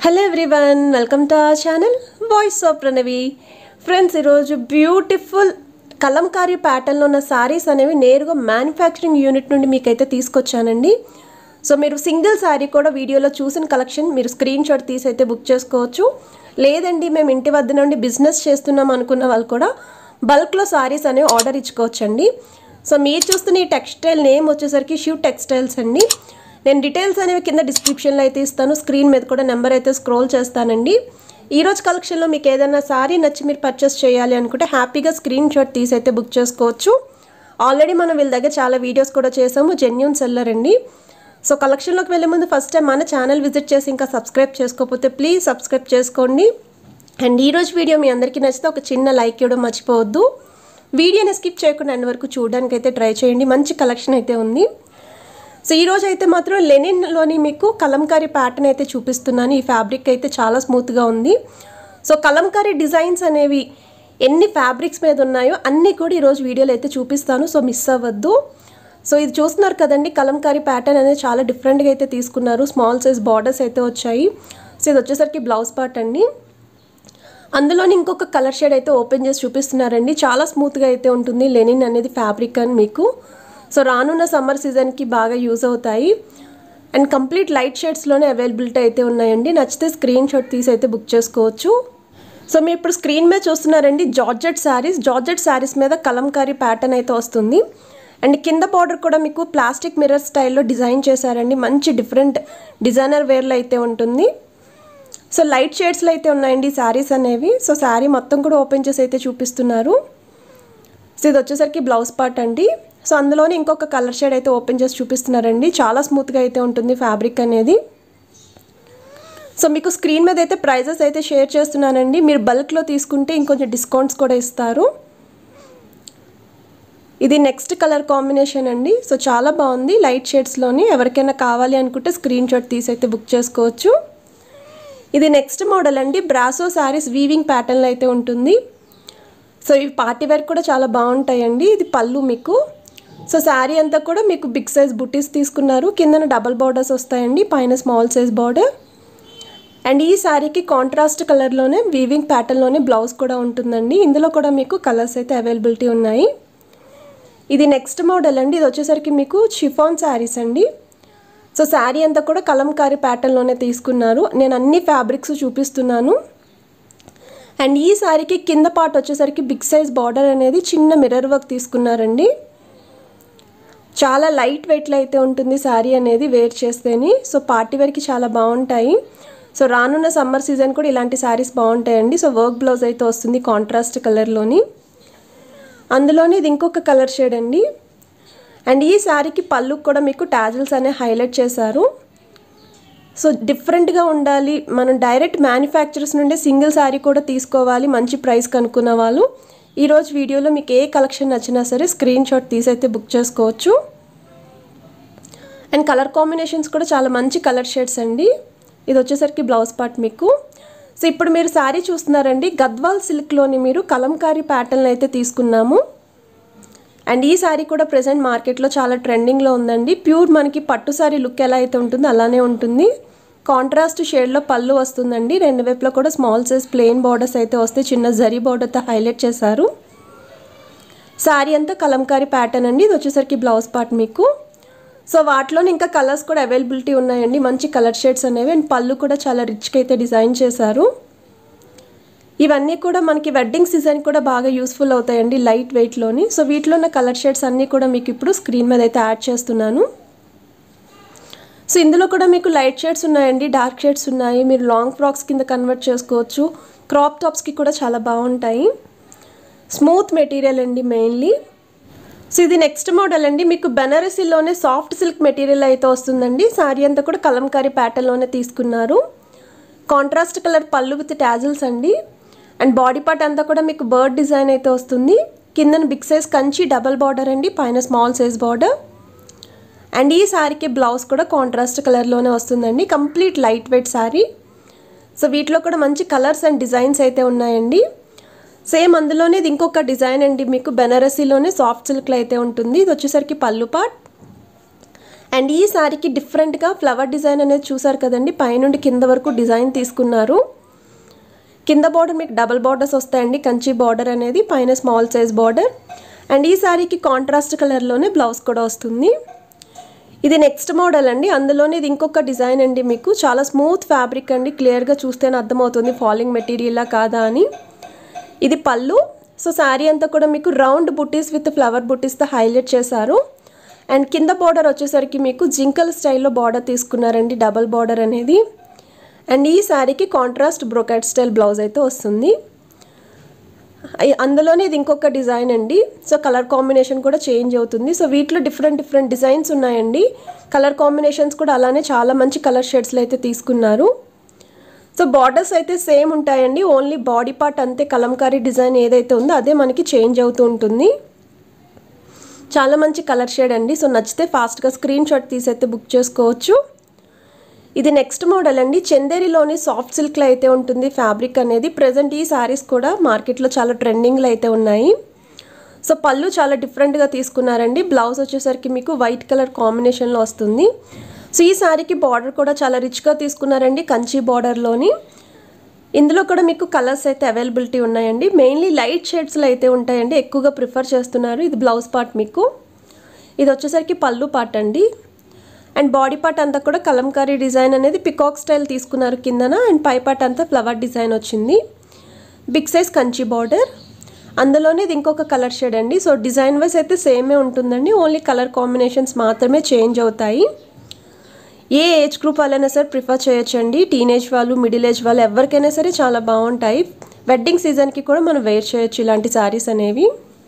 Hello everyone, welcome to our channel voice of Pranavi. Friends, ఈరోజు beautiful kalamkari ప్యాటర్న్లో ఉన్న సారీస్ అనేవి నేరుగా మ్యానుఫ్యాక్చరింగ్ యూనిట్ నుండి మీకైతే తీసుకొచ్చానండి. సో మీరు సింగిల్ శారీ కూడా వీడియోలో చూసిన కలెక్షన్ మీరు స్క్రీన్ షాట్ తీసి అయితే బుక్ చేసుకోవచ్చు. లేదండి మేము ఇంటి వద్ద నుండి బిజినెస్ చేస్తున్నాం అనుకున్న వాళ్ళు కూడా బల్క్లో సారీస్ అనేవి ఆర్డర్ ఇచ్చుకోవచ్చండి. సో మీరు చూస్తున్న ఈ టెక్స్టైల్ నేమ్ వచ్చేసరికి శివ్ టెక్స్టైల్స్ అండి. నేను డీటెయిల్స్ అనేవి కింద డిస్క్రిప్షన్లో అయితే ఇస్తాను, స్క్రీన్ మీద కూడా నెంబర్ అయితే స్క్రోల్ చేస్తానండి. ఈరోజు కలెక్షన్లో మీకు ఏదైనా సారీ నచ్చి మీరు పర్చేస్ చేయాలి అనుకుంటే హ్యాపీగా స్క్రీన్ షాట్ తీసి అయితే బుక్ చేసుకోవచ్చు. ఆల్రెడీ మనం వీళ్ళ దగ్గర చాలా వీడియోస్ కూడా చేసాము, జెన్యూన్ సెల్లర్ అండి. సో కలెక్షన్లోకి వెళ్ళే ముందు ఫస్ట్ టైం మన ఛానల్ విజిట్ చేసి ఇంకా సబ్స్క్రైబ్ చేసుకోకపోతే ప్లీజ్ సబ్స్క్రైబ్ చేసుకోండి. అండ్ ఈరోజు వీడియో మీ అందరికీ నచ్చితే ఒక చిన్న లైక్ ఇవ్వడం మర్చిపోవద్దు. వీడియోని స్కిప్ చేయకుండా ఎండ్ వరకు చూడడానికి అయితే ట్రై చేయండి, మంచి కలెక్షన్ అయితే ఉంది. సో ఈరోజు అయితే మాత్రం లెనిన్లోని మీకు కలంకారీ ప్యాటర్న్ అయితే చూపిస్తున్నాను. ఈ ఫ్యాబ్రిక్ అయితే చాలా స్మూత్గా ఉంది. సో కలంకారీ డిజైన్స్ అనేవి ఎన్ని ఫ్యాబ్రిక్స్ మీద ఉన్నాయో అన్నీ కూడా ఈరోజు వీడియోలో అయితే చూపిస్తాను, సో మిస్ అవ్వద్దు. సో ఇది చూస్తున్నారు కదండి, కలంకారీ ప్యాటర్న్ అనేది చాలా డిఫరెంట్గా అయితే తీసుకున్నారు. స్మాల్ సైజ్ బార్డర్స్ అయితే వచ్చాయి. సో ఇది వచ్చేసరికి బ్లౌజ్ పార్ట్ అండి. అందులోని ఇంకొక కలర్ షేడ్ అయితే ఓపెన్ చేసి చూపిస్తున్నారండి. చాలా స్మూత్గా అయితే ఉంటుంది లెనిన్ అనేది ఫ్యాబ్రిక్ అని మీకు. సో రానున్న సమ్మర్ సీజన్కి బాగా యూజ్ అవుతాయి. అండ్ కంప్లీట్ లైట్ షేడ్స్లోనే అవైలబిలిటీ అయితే ఉన్నాయండి. నచ్చితే స్క్రీన్ షాట్ తీసి అయితే బుక్ చేసుకోవచ్చు. సో మీరు ఇప్పుడు స్క్రీన్ మీద చూస్తున్నారండి జార్జెట్ శారీస్ మీద కలంకారీ ప్యాటర్న్ అయితే వస్తుంది. అండ్ కింద బార్డర్ కూడా మీకు ప్లాస్టిక్ మిర్రర్ స్టైల్లో డిజైన్ చేశారండి. మంచి డిఫరెంట్ డిజైనర్ వేర్లో అయితే ఉంటుంది. సో లైట్ షేడ్స్లో అయితే ఉన్నాయండి శారీస్ అనేవి. సో శారీ మొత్తం కూడా ఓపెన్ చేసి అయితే చూపిస్తున్నారు. సో ఇది వచ్చేసరికి బ్లౌజ్ పార్ట్ అండి. సో అందులోనే ఇంకొక కలర్ షేడ్ అయితే ఓపెన్ చేసి చూపిస్తున్నారండి. చాలా స్మూత్గా అయితే ఉంటుంది ఫ్యాబ్రిక్ అనేది. సో మీకు స్క్రీన్ మీద అయితే ప్రైజెస్ అయితే షేర్ చేస్తున్నానండి. మీరు బల్క్లో తీసుకుంటే ఇంకొంచెం డిస్కౌంట్స్ కూడా ఇస్తారు. ఇది నెక్స్ట్ కలర్ కాంబినేషన్ అండి. సో చాలా బాగుంది లైట్ షేడ్స్లోని. ఎవరికైనా కావాలి అనుకుంటే స్క్రీన్ షాట్ తీసి అయితే బుక్ చేసుకోవచ్చు. ఇది నెక్స్ట్ మోడల్ అండి. బ్రాసో శారీస్ వీవింగ్ ప్యాటర్న్లో అయితే ఉంటుంది. సో ఇవి పార్టీ వేర్ కూడా చాలా బాగుంటాయండి. ఇది పళ్ళు మీకు. సో శారీ అంతా కూడా మీకు బిగ్ సైజ్ బుటీస్ తీసుకున్నారు. కిందన డబల్ బార్డర్స్ వస్తాయండి, పైన స్మాల్ సైజ్ బార్డర్. అండ్ ఈ శారీకి కాంట్రాస్ట్ కలర్లోనే వీవింగ్ ప్యాటర్న్లోనే బ్లౌజ్ కూడా ఉంటుందండి. ఇందులో కూడా మీకు కలర్స్ అయితే అవైలబిలిటీ ఉన్నాయి. ఇది నెక్స్ట్ మోడల్ అండి. ఇది వచ్చేసరికి మీకు షిఫాన్ శారీస్ అండి. సో శారీ అంతా కూడా కలంకారీ ప్యాటర్న్లోనే తీసుకున్నారు. నేను అన్ని ఫ్యాబ్రిక్స్ చూపిస్తున్నాను. అండ్ ఈ శారీకి కింద పార్ట్ వచ్చేసరికి బిగ్ సైజ్ బార్డర్ అనేది చిన్న మిర్రర్ వర్క్ తీసుకున్నారండి. చాలా లైట్ వెయిట్లో అయితే ఉంటుంది శారీ అనేది వేర్ చేస్తేని. సో పార్టీ వేర్కి చాలా బాగుంటాయి. సో రానున్న సమ్మర్ సీజన్ కూడా ఇలాంటి శారీస్ బాగుంటాయండి. సో వర్క్ బ్లౌజ్ అయితే వస్తుంది కాంట్రాస్ట్ కలర్లోని. అందులోని ఇది ఇంకొక కలర్ షేడ్ అండి. అండ్ ఈ శారీకి పళ్ళు కూడా మీకు టాజిల్స్ అనేవి హైలైట్ చేశారు. సో డిఫరెంట్గా ఉండాలి, మనం డైరెక్ట్ మ్యానుఫ్యాక్చరర్స్ నుండి సింగిల్ శారీ కూడా తీసుకోవాలి మంచి ప్రైస్ కనుక్కున్న వాళ్ళు ఈరోజు వీడియోలో మీకు ఏ కలెక్షన్ నచ్చినా సరే స్క్రీన్ షాట్ తీసి అయితే బుక్ చేసుకోవచ్చు. అండ్ కలర్ కాంబినేషన్స్ కూడా చాలా మంచి కలర్ షేడ్స్ అండి. ఇది వచ్చేసరికి బ్లౌజ్ పార్ట్ మీకు. సో ఇప్పుడు మీరు శారీ చూస్తున్నారండి, గద్వాల్ సిల్క్లోని మీరు కలంకారీ ప్యాటర్న్ అయితే తీసుకున్నాము. అండ్ ఈ శారీ కూడా ప్రెజెంట్ మార్కెట్లో చాలా ట్రెండింగ్లో ఉందండి. ప్యూర్ మనకి పట్టు శారీ లుక్ ఎలా అయితే ఉంటుందో అలానే ఉంటుంది. కాంట్రాస్ట్ షేడ్లో పళ్ళు వస్తుందండి. రెండు వైపులో కూడా స్మాల్ సైజ్ ప్లెయిన్ బార్డర్స్ అయితే వస్తే చిన్న జరీ బార్డర్తో హైలైట్ చేశారు. శారీ అంతా కలంకారీ ప్యాటర్న్ అండి. ఇది వచ్చేసరికి బ్లౌజ్ పార్ట్ మీకు. సో వాటిలోనే ఇంకా కలర్స్ కూడా అవైలబిలిటీ ఉన్నాయండి, మంచి కలర్ షేడ్స్ అనేవి. అండ్ పళ్ళు కూడా చాలా రిచ్గా అయితే డిజైన్ చేశారు. ఇవన్నీ కూడా మనకి వెడ్డింగ్ సీజన్ కూడా బాగా యూస్ఫుల్ అవుతాయండి లైట్ వెయిట్లోని. సో వీటిలో ఉన్న కలర్ షేడ్స్ అన్నీ కూడా మీకు ఇప్పుడు స్క్రీన్ మీద అయితే యాడ్ చేస్తున్నాను. సో ఇందులో కూడా మీకు లైట్ షేడ్స్ ఉన్నాయండి, డార్క్ షేడ్స్ ఉన్నాయి. మీరు లాంగ్ ఫ్రాక్స్ కింద కన్వర్ట్ చేసుకోవచ్చు, క్రాప్ టాప్స్కి కూడా చాలా బాగుంటాయి. స్మూత్ మెటీరియల్ అండి మెయిన్లీ. సో ఇది నెక్స్ట్ మోడల్ అండి. మీకు బెనారసీలోనే సాఫ్ట్ సిల్క్ మెటీరియల్ అయితే వస్తుందండి. శారీ అంతా కూడా కలంకారీ ప్యాటర్న్లోనే తీసుకున్నారు. కాంట్రాస్ట్ కలర్ పళ్ళు విత్ టాజిల్స్ అండి. అండ్ బాడీ పార్ట్ అంతా కూడా మీకు బర్డ్ డిజైన్ అయితే వస్తుంది. కిందన big size Kanchi double border అండి, పైన స్మాల్ సైజ్ బార్డర్. అండ్ ఈ శారీకి బ్లౌజ్ కూడా కాంట్రాస్ట్ కలర్లోనే వస్తుందండి. Complete light weight sari. So వీటిలో కూడా మంచి కలర్స్ అండ్ డిజైన్స్ అయితే ఉన్నాయండి. సేమ్ అందులోనే ఇది ఇంకొక డిజైన్ అండి. మీకు బెనారసీలోనే సాఫ్ట్ సిల్క్లో అయితే ఉంటుంది. ఇది వచ్చేసరికి పళ్ళు పార్ట్. అండ్ ఈ శారీకి డిఫరెంట్గా ఫ్లవర్ డిజైన్ అనేది చూసారు కదండి, పైనుండి కింద వరకు డిజైన్ తీసుకున్నారు. కింద బార్డర్ మీకు డబల్ బార్డర్స్ వస్తాయండి, కంచి బార్డర్ అనేది, పైన స్మాల్ సైజ్ బార్డర్. అండ్ ఈ శారీకి కాంట్రాస్ట్ కలర్లోనే బ్లౌజ్ కూడా వస్తుంది. ఇది నెక్స్ట్ మోడల్ అండి, అందులోనే ఇది ఇంకొక డిజైన్ అండి. మీకు చాలా స్మూత్ ఫ్యాబ్రిక్ అండి, క్లియర్గా చూస్తేనే అర్థమవుతుంది ఫాలింగ్ మెటీరియల్లా కాదా అని. ఇది పళ్ళు. సో శారీ అంతా కూడా మీకు రౌండ్ బుట్టీస్ విత్ ఫ్లవర్ బుట్టీస్తో హైలైట్ చేశారు. అండ్ కింద బార్డర్ వచ్చేసరికి మీకు జింకల్ స్టైల్లో బార్డర్ తీసుకున్నారండి, డబల్ బార్డర్ అనేది. అండ్ ఈ శారీకి కాంట్రాస్ట్ బ్రోకెట్ స్టైల్ బ్లౌజ్ అయితే వస్తుంది. అందులోనే ఇది ఇంకొక డిజైన్ అండి. సో కలర్ కాంబినేషన్ కూడా చేంజ్ అవుతుంది. సో వీటిలో డిఫరెంట్ డిజైన్స్ ఉన్నాయండి. కలర్ కాంబినేషన్స్ కూడా అలానే చాలా మంచి కలర్ షేడ్స్లో అయితే తీసుకున్నారు. సో బార్డర్స్ అయితే సేమ్ ఉంటాయండి, ఓన్లీ బాడీ పార్ట్ అంతే కలంకారీ డిజైన్ ఏదైతే ఉందో అదే మనకి చేంజ్ అవుతూ ఉంటుంది. చాలా మంచి కలర్ షేడ్ అండి. సో నచ్చితే ఫాస్ట్గా స్క్రీన్ షాట్ తీసి అయితే బుక్ చేసుకోవచ్చు. ఇది నెక్స్ట్ మోడల్ అండి, చందేరిలోని సాఫ్ట్ సిల్క్లో అయితే ఉంటుంది ఫ్యాబ్రిక్ అనేది. ప్రజెంట్ ఈ శారీస్ కూడా మార్కెట్లో చాలా ట్రెండింగ్లో అయితే ఉన్నాయి. సో పళ్ళు చాలా డిఫరెంట్గా తీసుకున్నారండి. బ్లౌజ్ వచ్చేసరికి మీకు వైట్ కలర్ కాంబినేషన్లో వస్తుంది. సో ఈ శారీకి బార్డర్ కూడా చాలా రిచ్గా తీసుకున్నారండి, కంచి బార్డర్లోని. ఇందులో కూడా మీకు కలర్స్ అయితే అవైలబిలిటీ ఉన్నాయండి. మెయిన్లీ లైట్ షేడ్స్లో అయితే ఉంటాయండి, ఎక్కువగా ప్రిఫర్ చేస్తున్నారు. ఇది బ్లౌజ్ పార్ట్ మీకు. ఇది వచ్చేసరికి పళ్ళు పార్ట్ అండి. అండ్ బాడీ పార్ట్ అంతా కూడా కలంకారీ డిజైన్ అనేది పికాక్ స్టైల్ తీసుకున్నారు కిందన. అండ్ పై పార్ట్ అంతా ఫ్లవర్ డిజైన్ వచ్చింది. Big size Kanchi border. అందులోనే ఇది ఇంకొక కలర్ షేడ్ అండి. సో డిజైన్ వైజ్ అయితే సేమే ఉంటుందండి, ఓన్లీ కలర్ కాంబినేషన్స్ మాత్రమే చేంజ్ అవుతాయి. ఏ ఏజ్ గ్రూప్ వాళ్ళైనా సరే ప్రిఫర్ చేయొచ్చండి. టీనేజ్ వాళ్ళు, మిడిల్ ఏజ్ వాళ్ళు, ఎవరికైనా సరే చాలా బాగుంటాయి. వెడ్డింగ్ సీజన్కి కూడా మనం వేర్ చేయొచ్చు ఇలాంటి శారీస్ అనేవి.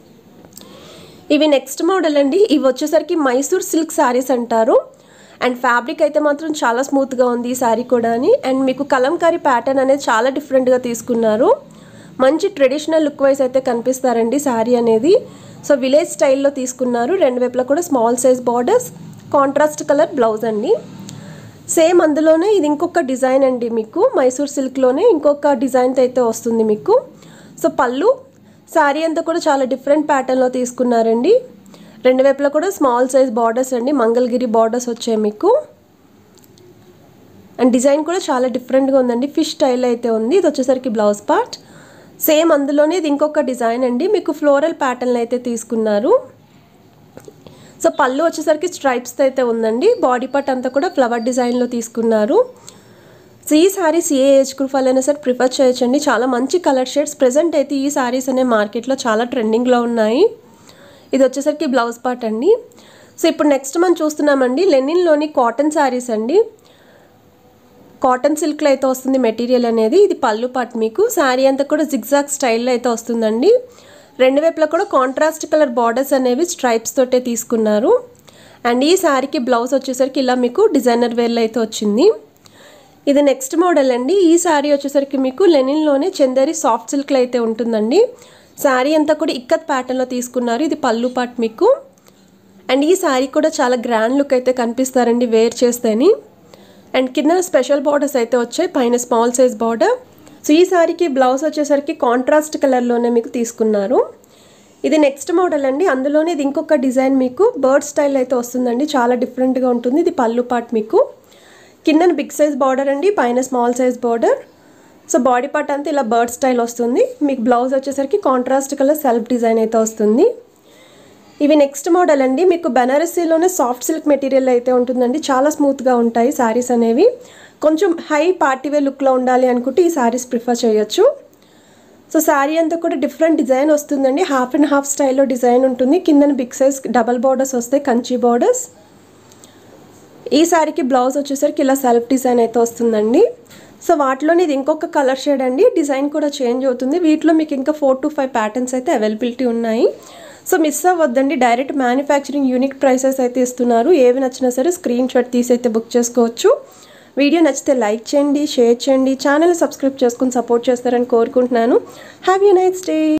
ఇవి నెక్స్ట్ మోడల్ అండి. ఇవి వచ్చేసరికి మైసూర్ సిల్క్ శారీస్ అంటారు. అండ్ ఫ్యాబ్రిక్ అయితే మాత్రం చాలా స్మూత్గా ఉంది ఈ శారీ కూడా. అండ్ మీకు కలంకారీ ప్యాటర్న్ అనేది చాలా డిఫరెంట్గా తీసుకున్నారు. మంచి ట్రెడిషనల్ లుక్ వైజ్ అయితే కనిపిస్తారండి శారీ అనేది. సో విలేజ్ స్టైల్లో తీసుకున్నారు. రెండు వైపులా కూడా small size borders, contrast colour blouse అండి. సేమ్ అందులోనే ఇది ఇంకొక డిజైన్ అండి, మీకు మైసూర్ సిల్క్లోనే ఇంకొక డిజైన్తో అయితే వస్తుంది మీకు. సో పళ్ళు. శారీ అంతా కూడా చాలా డిఫరెంట్ ప్యాటర్న్లో తీసుకున్నారండి. రెండు వైపులా కూడా స్మాల్ సైజ్ బార్డర్స్ అండి, మంగళగిరి బార్డర్స్ వచ్చాయి మీకు. అండ్ డిజైన్ కూడా చాలా డిఫరెంట్గా ఉందండి, ఫిష్ స్టైల్ అయితే ఉంది. ఇది వచ్చేసరికి బ్లౌజ్ పార్ట్. సేమ్ అందులోనే ఇది ఇంకొక డిజైన్ అండి, మీకు ఫ్లోరల్ ప్యాటర్న్ అయితే తీసుకున్నారు. సో పళ్ళు వచ్చేసరికి స్ట్రైప్స్తో అయితే ఉందండి. బాడీ పార్ట్ అంతా కూడా ఫ్లవర్ డిజైన్లో తీసుకున్నారు. సో ఈ శారీస్ ఏ ఏజ్ గ్రూప్ వాళ్ళైనా సరే ప్రిఫర్ చేయొచ్చండి. చాలా మంచి కలర్ షేడ్స్. ప్రజెంట్ అయితే ఈ శారీస్ అనే మార్కెట్లో చాలా ట్రెండింగ్లో ఉన్నాయి. ఇది వచ్చేసరికి బ్లౌజ్ పార్ట్ అండి. సో ఇప్పుడు నెక్స్ట్ మనం చూస్తున్నామండి లెనిన్లోని కాటన్ శారీస్ అండి. కాటన్ సిల్క్లో అయితే వస్తుంది మెటీరియల్ అనేది. ఇది పళ్ళు పార్ట్ మీకు. శారీ అంతా కూడా జిగ్జాగ్ స్టైల్లో అయితే వస్తుందండి. రెండు వైపులా కూడా కాంట్రాస్ట్ కలర్ బార్డర్స్ అనేవి స్ట్రైప్స్ తోటే తీసుకున్నారు. అండ్ ఈ శారీకి బ్లౌజ్ వచ్చేసరికి ఇలా మీకు డిజైనర్ వేర్లో అయితే వచ్చింది. ఇది నెక్స్ట్ మోడల్ అండి. ఈ శారీ వచ్చేసరికి మీకు లెనిన్లోనే చందేరి సాఫ్ట్ సిల్క్లో అయితే ఉంటుందండి. శారీ అంతా కూడా ఇక్కత్ ప్యాటర్న్లో తీసుకున్నారు. ఇది పళ్ళు పార్ట్ మీకు. అండ్ ఈ శారీ కూడా చాలా గ్రాండ్ లుక్ అయితే కనిపిస్తారండి వేర్ చేస్తేని. అండ్ కింద స్పెషల్ బార్డర్స్ అయితే వచ్చాయి, పైన స్మాల్ సైజ్ బార్డర్. సో ఈ శారీకి బ్లౌజ్ వచ్చేసరికి కాంట్రాస్ట్ కలర్లోనే మీకు తీసుకున్నారు. ఇది నెక్స్ట్ మోడల్ అండి. అందులోనే ఇది ఇంకొక డిజైన్ మీకు బర్డ్ స్టైల్ అయితే వస్తుందండి, చాలా డిఫరెంట్గా ఉంటుంది. ఇది పళ్ళు పార్ట్ మీకు. కింద బిగ్ సైజ్ బార్డర్ అండి, పైన small size border. So body part అంతా ఇలా బర్డ్ స్టైల్ వస్తుంది. మీకు బ్లౌజ్ వచ్చేసరికి కాంట్రాస్ట్ కలర్ సెల్ఫ్ డిజైన్ అయితే వస్తుంది. ఇవి నెక్స్ట్ మోడల్ అండి. మీకు బెనారసీలోనే సాఫ్ట్ సిల్క్ మెటీరియల్ అయితే ఉంటుందండి, చాలా స్మూత్గా ఉంటాయి శారీస్ అనేవి. కొంచెం హై పార్టీవేర్ లుక్లో ఉండాలి అనుకుంటే ఈ శారీస్ ప్రిఫర్ చేయొచ్చు. సో శారీ అంతా కూడా డిఫరెంట్ డిజైన్ వస్తుందండి, హాఫ్ అండ్ హాఫ్ స్టైల్లో డిజైన్ ఉంటుంది. కింద బిగ్ సైజ్ డబల్ బార్డర్స్ వస్తాయి, కంచి బార్డర్స్. ఈ శారీకి బ్లౌజ్ వచ్చేసరికి ఇలా సెల్ఫ్ డిజైన్ అయితే వస్తుందండి. సో వాటిలోనే ఇది ఇంకొక కలర్ షేడ్ అండి, డిజైన్ కూడా చేంజ్ అవుతుంది. వీటిలో మీకు ఇంకా 4 to 5 ప్యాటర్న్స్ అయితే అవైలబిలిటీ ఉన్నాయి. సో మిస్ అవ్వద్దండి, డైరెక్ట్ మ్యానుఫ్యాక్చరింగ్ యూనిక్ ప్రైసెస్ అయితే ఇస్తున్నారు. ఏవి నచ్చినా సరే స్క్రీన్ షాట్ తీసి అయితే బుక్ చేసుకోవచ్చు. వీడియో నచ్చితే లైక్ చేయండి, షేర్ చేయండి, ఛానల్ సబ్స్క్రైబ్ చేసుకుని సపోర్ట్ చేస్తారని కోరుకుంటున్నాను. Have a nice day.